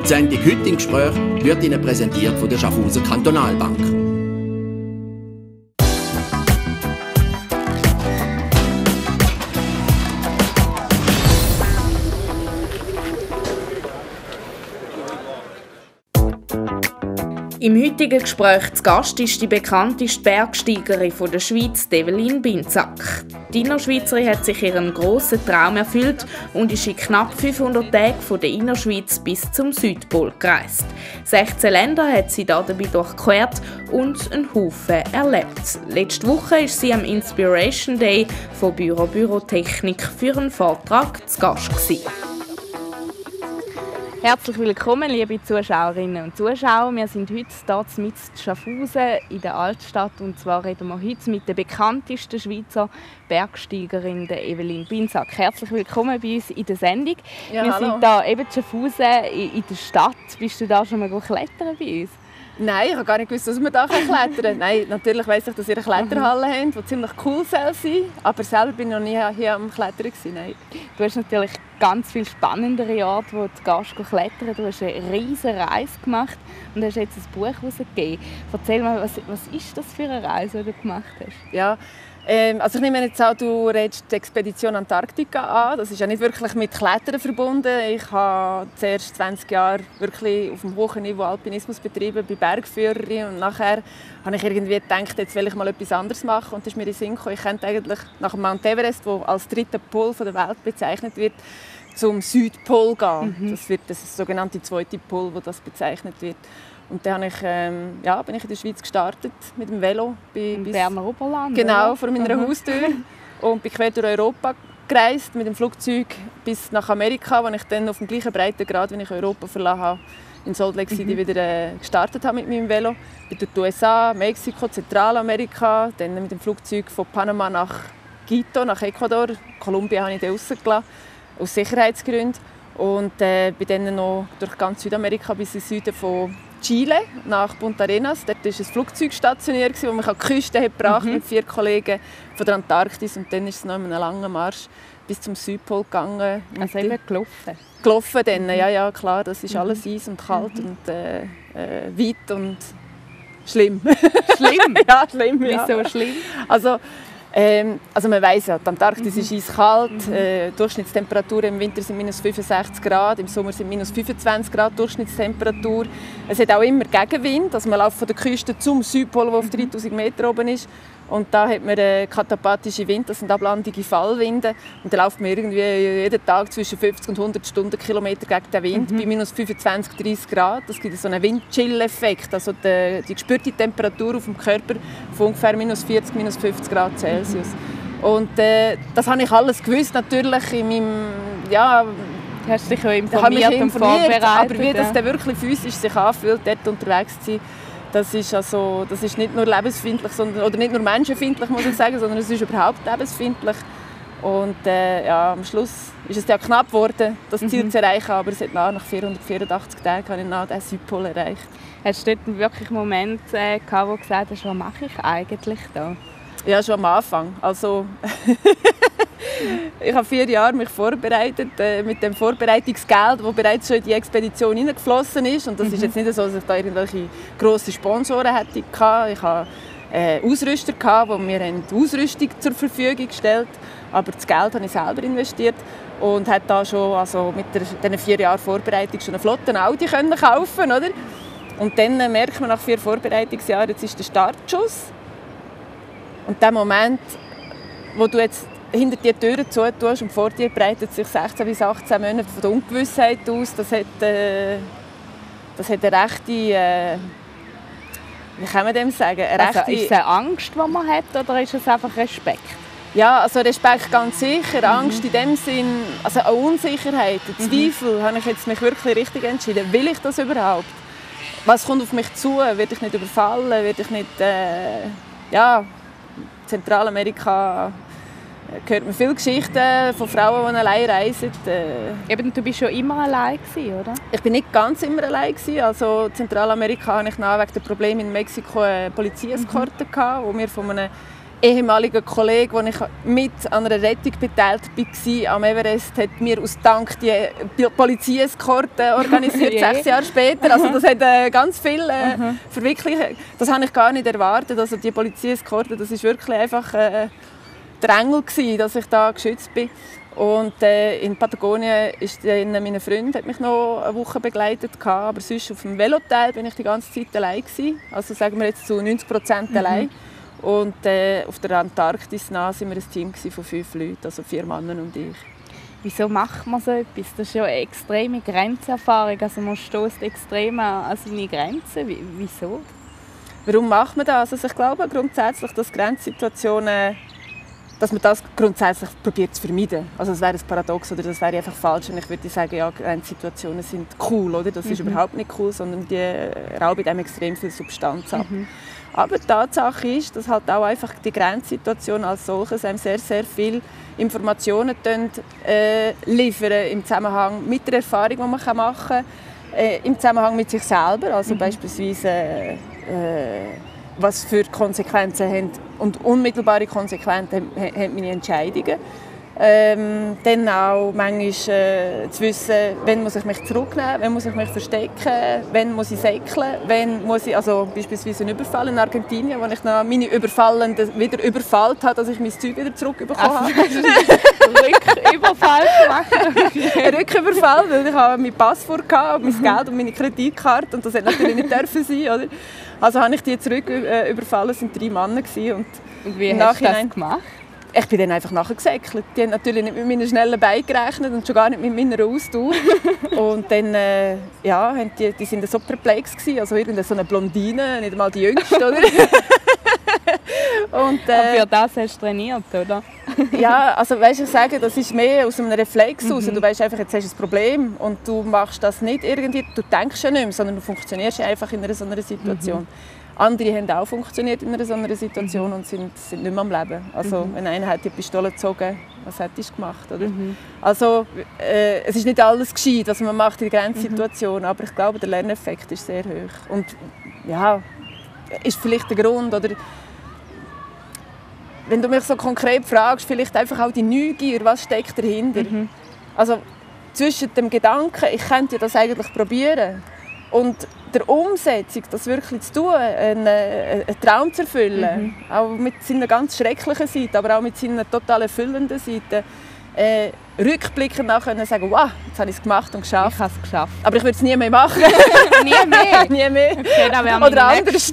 Die Sendung «Heute im Gespräch» wird Ihnen präsentiert von der Schaffhauser Kantonalbank. Im heutigen Gespräch zu Gast ist die bekannteste Bergsteigerin der Schweiz, Evelyn Binzack. Die Innerschweizerin hat sich ihren grossen Traum erfüllt und ist in knapp 500 Tagen von der Innerschweiz bis zum Südpol gereist. 16 Länder hat sie dabei durchquert und einen Haufen erlebt. Letzte Woche war sie am Inspiration Day von Bürotechnik für einen Vortrag zu Gast gewesen. Herzlich willkommen, liebe Zuschauerinnen und Zuschauer. Wir sind heute hier mit Schaffhausen in der Altstadt und zwar reden wir heute mit der bekanntesten Schweizer Bergsteigerin, der Evelyn Binzack. Herzlich willkommen bei uns in der Sendung. Ja, wir hallo. sind hier eben in Schaffhausen in der Stadt. Bist du da schon mal klettern bei uns? Nein, ich habe gar nicht gewusst, dass man da klettern kann. Nein, natürlich weiss ich, dass ihr eine Kletterhalle habt, die ziemlich cool sein soll. Aber selber bin ich noch nie hier am Klettern. Nein. Du hast natürlich ganz viele spannendere Orte, wo du klettern gehst. Du hast eine riesige Reise gemacht und hast jetzt ein Buch herausgegeben. Erzähl mal, was ist das für eine Reise, die du gemacht hast? Ja, also ich nehme jetzt an, du redest die Expedition Antarktika an. Das ist ja nicht wirklich mit Klettern verbunden. Ich habe zuerst 20 Jahre wirklich auf dem hohen Niveau Alpinismus betrieben, bei Bergführerin. Und nachher habe ich irgendwie gedacht, jetzt will ich mal etwas anderes machen. Und das ist mir in den Sinn gekommen, ich könnte eigentlich nach dem Mount Everest, der als dritter Pol der Welt bezeichnet wird, zum Südpol gehen. Das ist der sogenannte zweite Pol, wo das bezeichnet wird. Und dann bin ich in der Schweiz gestartet mit dem Velo. Im Berner Oberland? Genau, oder? vor meiner Haustür. Und bin quer durch Europa gereist mit dem Flugzeug bis nach Amerika, wo ich dann auf dem gleichen Breitengrad, wie ich Europa verlassen habe, in Salt Lake City wieder gestartet habe mit meinem Velo. Bin durch die USA, Mexiko, Zentralamerika, dann mit dem Flugzeug von Panama nach Quito, nach Ecuador. Kolumbien habe ich dann rausgelassen, aus Sicherheitsgründen. Und bin dann noch durch ganz Südamerika bis in den Süden von Chile nach Punta Arenas. Dort war ein Flugzeug stationiert, das mich an die Küste gebracht mit 4 Kollegen von der Antarktis. Und dann ist es noch in einem langen Marsch bis zum Südpol gegangen. Also eben gelaufen? Gelaufen dann, ja klar. Das ist alles Eis und kalt und weit und schlimm. Schlimm? Ja, schlimm. Ja. Wieso schlimm? Also man weiss ja, die Antarktis ist eiskalt. Die Durchschnittstemperatur im Winter sind minus 65 Grad, im Sommer sind minus 25 Grad Durchschnittstemperatur. Es hat auch immer Gegenwind. Also man läuft von der Küste zum Südpol, der auf 3000 Meter oben ist. Und da hat man katapathische Wind, das sind ablandige Fallwinde. Und da läuft man irgendwie jeden Tag zwischen 50 und 100 Stundenkilometer gegen den Wind bei minus 25, 30 Grad. Das gibt so einen Wind-Chill-Effekt, also die gespürte Temperatur auf dem Körper von ungefähr minus 40, minus 50 Grad Celsius. Und das habe ich alles gewusst, natürlich in meinem, ja, Du hast dich ja informiert und vorbereitet. Aber wie das dann wirklich physisch sich anfühlt, dort unterwegs zu sein, das ist nicht nur lebensfeindlich, oder nicht nur menschenfeindlich, muss ich sagen, sondern es ist überhaupt lebensfeindlich. Und am Schluss ist es ja knapp geworden, das Ziel zu erreichen, aber es hat nach 484 Tagen habe ich nach den Südpol erreicht. Hast du dort wirklich einen Moment gehabt, wo du gesagt hast, was mache ich eigentlich da? Ja, schon am Anfang. Also, ich habe 4 Jahre mich vorbereitet mit dem Vorbereitungsgeld, das bereits schon in die Expedition hineingeflossen ist. Und das ist jetzt nicht so, dass ich da irgendwelche grossen Sponsoren hatte. Ich hatte Ausrüster, die mir die Ausrüstung zur Verfügung gestellt haben. Aber das Geld habe ich selber investiert und konnte da schon mit diesen 4 Jahren Vorbereitung schon einen flotten Audi kaufen, oder? Und dann merkt man nach 4 Vorbereitungsjahren, jetzt ist der Startschuss. Und der Moment, wo du jetzt hinter die Türen zutust und vor dir breitet sich 16 bis 18 Monate von der Ungewissheit aus, das hat eine rechte, wie kann man dem sagen? Also, ist es eine Angst, die man hat, oder ist es einfach Respekt? Ja, also Respekt ganz sicher, Angst in dem Sinn, also eine Unsicherheit, ein Zweifel, habe ich jetzt mich wirklich richtig entschieden. Will ich das überhaupt? Was kommt auf mich zu? Werde ich nicht überfallen? Werde ich nicht, Zentralamerika hört man viele Geschichten von Frauen, die allein reisen. Eben, du bist schon immer allein gewesen, oder? Ich bin nicht ganz immer allein gewesen. Also Zentralamerika hatte ich wegen der Probleme in Mexiko eine Polizeieskorte, wo wir von einem ehemaliger Kollege, wo ich mit an einer Rettung beteiligt war am Everest, hat mir aus Dank die Polizeieskorte organisiert, 6 Jahre später. Also das hat ganz viel verwirklicht. Das habe ich gar nicht erwartet. Also die Polizeieskorte, das ist wirklich einfach der Engel gewesen, dass ich da geschützt bin. Und in Patagonien ist mein Freund hat mich noch eine Woche begleitet, aber sonst auf dem Veloteil bin ich die ganze Zeit allein gewesen. Also sagen wir jetzt zu 90% allein. Und auf der Antarktis sind wir ein Team von 5 Leuten, also 4 Männer und ich. Wieso macht man so etwas? Das ist ja eine extreme Grenzerfahrung. Also man stößt extrem an seine Grenzen. Wieso? Warum macht man das? Also ich glaube grundsätzlich, dass Grenzsituationen, dass man das grundsätzlich probiert zu vermeiden. Also das wäre ein Paradox oder das wäre einfach falsch. Und ich würde sagen, ja, Grenzsituationen sind cool, oder? Das ist überhaupt nicht cool, sondern die rauben einem extrem viel Substanz ab. Aber die Tatsache ist, dass halt auch einfach die Grenzsituation als solches einem sehr, sehr viel Informationen liefern im Zusammenhang mit der Erfahrung, die man machen kann, im Zusammenhang mit sich selber, also beispielsweise was für Konsequenzen haben und unmittelbare Konsequenzen haben meine Entscheidungen. Dann auch manchmal zu wissen, wann muss ich mich zurücknehmen, wann muss ich mich verstecken, wann muss ich säckeln, wann muss ich, also beispielsweise einen Überfall in Argentinien, wo ich noch meine Überfallenden wieder überfallen habe, dass ich mein Zeug wieder zurückbekommen habe. Rücküberfall gemacht? Ein Rücküberfall, weil ich habe mein Passwort hatte, mein Geld und meine Kreditkarte und das hätte natürlich nicht dürfen sein, oder? Also habe ich die zurück überfallen, es waren 3 Männer und wie hast du das gemacht? Ich bin dann einfach nachgesäckelt. Die haben natürlich nicht mit meinen schnellen Beinen gerechnet und schon gar nicht mit meiner Ausdauer. Und dann, ja, die sind so perplex gewesen, also irgendeine so eine Blondine, nicht einmal die Jüngste, oder? Und, für das hast du trainiert, oder? Ja, also weißt, ich sage, das ist mehr aus einem Reflex raus. Du weißt einfach, jetzt hast du ein Problem und du machst das nicht irgendwie, du denkst ja nicht mehr, sondern du funktionierst einfach in so einer Situation. Andere haben auch funktioniert in einer so einer Situation und sind nicht mehr am Leben. Also wenn einer hat die Pistole gezogen, was hättest du gemacht? Oder? Also es ist nicht alles gescheit, was man macht in Grenzsituationen, aber ich glaube, der Lerneffekt ist sehr hoch. Und ja, ist vielleicht der Grund, oder wenn du mich so konkret fragst, vielleicht einfach auch die Neugier, was steckt dahinter? Also zwischen dem Gedanken, ich könnte das eigentlich probieren, und der Umsetzung, das wirklich zu tun, einen Traum zu erfüllen, auch mit seiner ganz schrecklichen Seite, aber auch mit seiner total erfüllenden Seite, rückblickend nachher sagen, wow, jetzt habe ich es gemacht und geschafft. Ich habe es geschafft. Aber ich würde es nie mehr machen. Nie mehr? Nie mehr. Okay, dann wäre oder meine anders.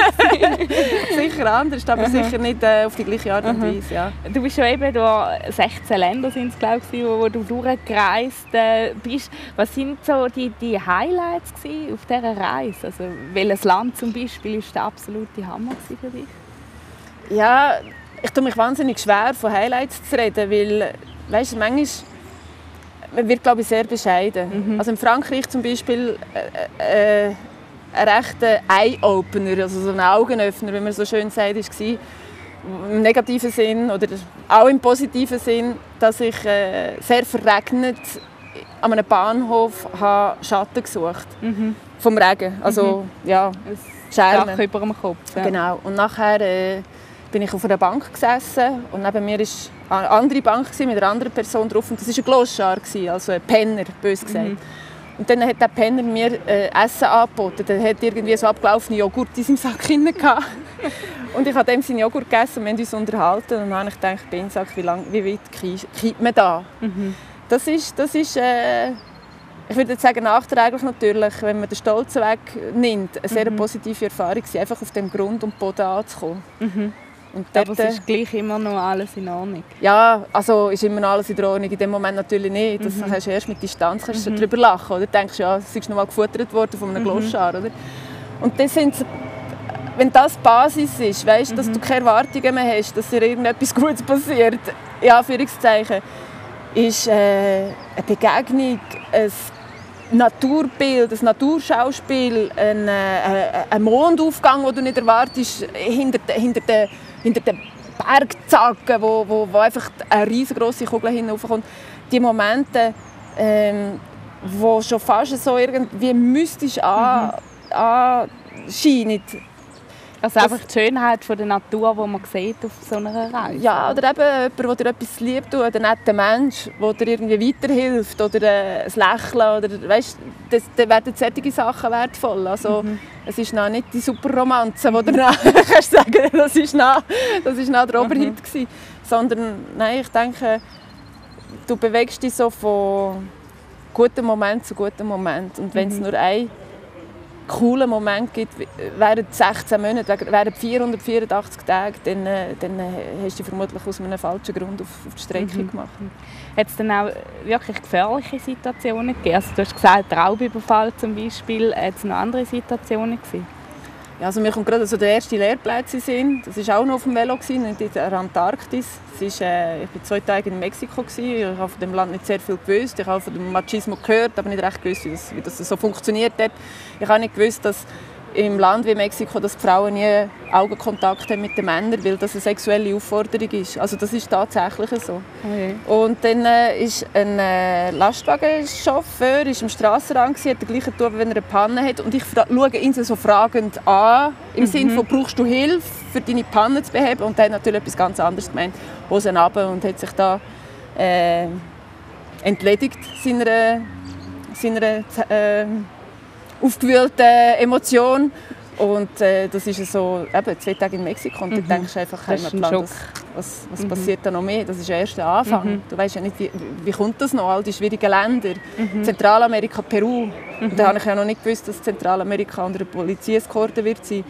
Sicher anders, aber sicher nicht auf die gleiche Art und Weise. Ja. Du bist ja eben durch 16 Länder, sind es, glaube ich, wo du durchgereist bist. Was sind so die Highlights auf dieser Reise? Also, welches Land zum Beispiel war der absolute Hammer für dich? Ja, ich tue mich wahnsinnig schwer, von Highlights zu reden, weil weißt, manchmal man wird, glaube ich, sehr bescheiden. Also in Frankreich zum Beispiel ein rechter Eye-Opener, also so ein Augenöffner, wie man so schön sagt, war im negativen Sinn oder auch im positiven Sinn, dass ich sehr verregnet an einem Bahnhof Schatten gesucht vom Regen. Also ja, Dach über dem Kopf. Ja. Genau. Und nachher bin ich auf einer Bank gesessen und neben mir war eine andere Bank mit einer anderen Person drauf und das war ein Gloschar, also ein Penner, bös gesagt. Und dann hat der Penner mir Essen angeboten. Der hat irgendwie so abgelaufene Joghurt in seinem Sack drin. Und ich habe dem seinen Joghurt gegessen und wir haben uns unterhalten. Und dann habe ich gedacht, Bensack, wie weit kommt man da? Das ist ich würde sagen, nachträglich natürlich, wenn man den Stolz wegnimmt, eine sehr positive Erfahrung, einfach auf dem Grund und Boden anzukommen. Und dort, aber es ist gleich immer noch alles in Ordnung? Ja, also ist immer noch alles in Ordnung. In dem Moment natürlich nicht. Das hast du erst mit Distanz kannst du darüber lachen. Oder? Du denkst, ja, es ist noch mal gefuttert worden von einem Gloschar. Oder? Und das sind, wenn das die Basis ist, weißt, dass du keine Erwartungen mehr hast, dass dir irgendetwas Gutes passiert, in Anführungszeichen, ist eine Begegnung, ein Naturbild, ein Naturschauspiel, ein Mondaufgang, den du nicht erwartest, hinter den Bergzacken, wo einfach eine riesengroße Kugel hinaufkommt. Die Momente, die schon fast so irgendwie mystisch anscheinen, Also einfach die Schönheit von der Natur, die man sieht auf so einer Reise. Ja, oder eben jemand, der dir etwas lieb tut, ein netter Mensch, der dir irgendwie weiterhilft oder ein Lächeln. Oder, weißt, dann werden solche Sachen wertvoll. Also, es ist noch nicht die Superromanze, die du kannst sagen, das ist noch der Oberhit gewesen. Sondern nein, ich denke, du bewegst dich so von gutem Moment zu gutem Moment. Und wenn es nur einen coolen Moment gibt, während 16 Monate, während 484 Tage, dann hast du vermutlich aus einem falschen Grund auf die Strecke gemacht. Hat es dann auch wirklich gefährliche Situationen gegeben? Also, du hast gesagt, Raubüberfall zum Beispiel. Hat es noch andere Situationen gegeben? Ja, also mir kommt gerade so der erste Lehrplatz in den Sinn. Das war auch noch auf dem Velo, in der Antarktis. Ich war 2 Tage in Mexiko. Ich habe von dem Land nicht sehr viel gewusst. Ich habe von dem Machismo gehört, aber nicht recht gewusst, wie das so funktioniert hat. Ich habe nicht gewusst, dass im Land wie Mexiko, dass die Frauen nie Augenkontakt haben mit den Männern, weil das eine sexuelle Aufforderung ist. Also das ist tatsächlich so. Okay. Und dann ist ein Lastwagenchauffeur am Strassenrand, hat den gleichen Tun, wenn er eine Panne hat. Und ich schaue ihn so fragend an, im Sinne von, brauchst du Hilfe, für deine Panne zu beheben? Und er hat natürlich etwas ganz anderes gemeint, Hosen runter, und hat sich da entledigt seiner aufgewühlte Emotion. Und das ist so, eben, 2 Tage in Mexiko. Und dann denkst du einfach, Heimatland, was passiert da noch mehr? Das ist der erste Anfang. Du weißt ja nicht, wie kommt das noch, all die schwierigen Länder. Zentralamerika, Peru. Und da habe ich ja noch nicht gewusst, dass Zentralamerika unter einer Polizeieskorte wird sein.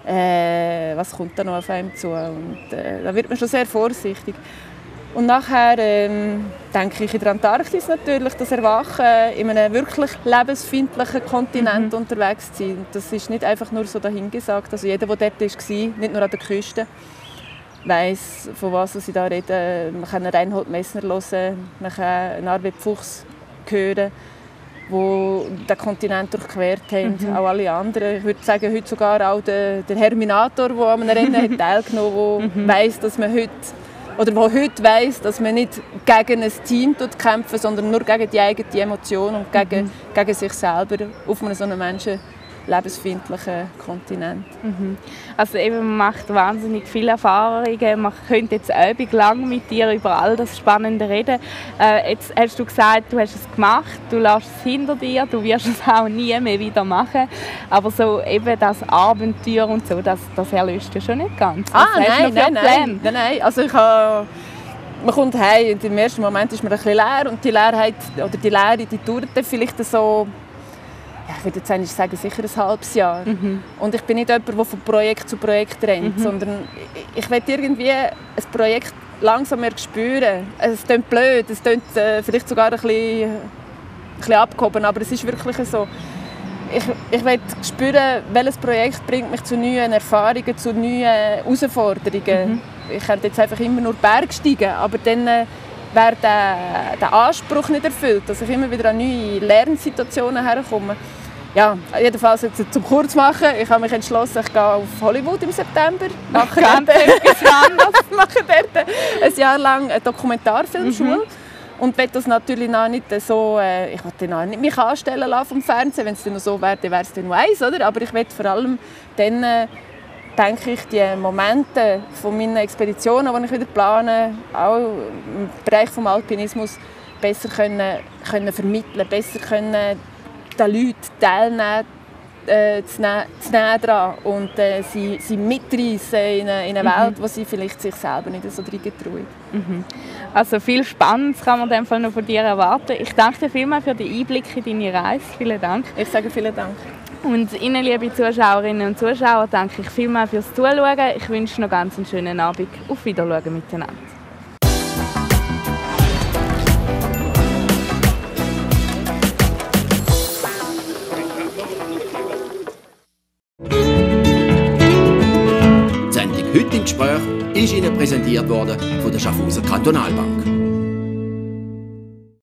Was kommt da noch auf einem zu? Und da wird man schon sehr vorsichtig. Und nachher denke ich in der Antarktis natürlich, das Erwachen in einem wirklich lebensfeindlichen Kontinent unterwegs zu sein. Das ist nicht einfach nur so dahingesagt. Also jeder, der dort war, nicht nur an der Küste, weiss, von was sie da reden. Man kann Reinhold Messner hören, man kann Arvid Fuchs hören, die den Kontinent durchquert haben, auch alle anderen. Ich würde sagen, heute sogar auch der Herminator, der an einem Rennen teilgenommen hat, der weiss, dass man heute weiss, dass man nicht gegen ein Team kämpft, sondern nur gegen die eigene Emotion und gegen sich selber auf einem so einem lebensfeindlichen Kontinent. Also eben, man macht wahnsinnig viele Erfahrungen. Man könnte jetzt ewig lang mit dir über all das Spannende reden. Jetzt hast du gesagt, du hast es gemacht, du lässt es hinter dir, du wirst es auch nie mehr wieder machen. Aber so eben das Abenteuer und so, das erlöst du schon nicht ganz. Nein. Also man kommt heim und im ersten Moment ist man ein bisschen leer und die Leere, die dauert dann vielleicht so, ich würde jetzt sagen, sicher ein halbes Jahr. Und ich bin nicht jemand, der von Projekt zu Projekt rennt, sondern ich will irgendwie ein Projekt langsam mehr spüren. Es klingt blöd, es klingt vielleicht sogar ein bisschen abgehoben, aber es ist wirklich so. Ich will spüren, welches Projekt bringt mich zu neuen Erfahrungen, zu neuen Herausforderungen. Ich könnte jetzt einfach immer nur Berg steigen, aber dann wäre der Anspruch nicht erfüllt, dass ich immer wieder an neue Lernsituationen herkomme. Ja, jedenfalls jetzt zum Kurzmachen. Ich habe mich entschlossen, ich gehe auf Hollywood im September. Mache dort ein Jahr lang eine Dokumentarfilmschule. Und will das natürlich noch nicht so, ich will noch nicht mich anstellen lassen vom Fernsehen. Wenn es dann noch so wäre, dann wäre es dann nur eins, oder? Aber ich will vor allem dann, denke ich, die Momente von meinen Expeditionen, die ich wieder plane, auch im Bereich des Alpinismus, besser können vermitteln, besser können den Leuten teilnehmen, zu näher dran und sie mitreißen in eine Welt, wo sie vielleicht sich selber nicht so reingetrauen. Also viel Spannendes kann man in dem Fall noch von dir erwarten. Ich danke dir vielmals für den Einblick in deine Reise. Vielen Dank. Ich sage vielen Dank. Und Ihnen, liebe Zuschauerinnen und Zuschauer, danke ich vielmals fürs Zuschauen. Ich wünsche noch ganz einen schönen Abend. Auf Wiedersehen miteinander. Die Sendung «Heute im Gespräch» ist Ihnen präsentiert worden von der Schaffhauser Kantonalbank.